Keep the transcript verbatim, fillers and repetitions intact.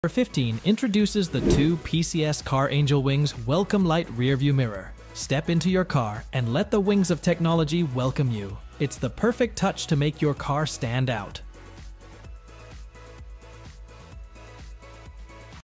Number fifteen introduces the two P C S Car Angel Wings Welcome Light Rearview Mirror. Step into your car and let the wings of technology welcome you. It's the perfect touch to make your car stand out.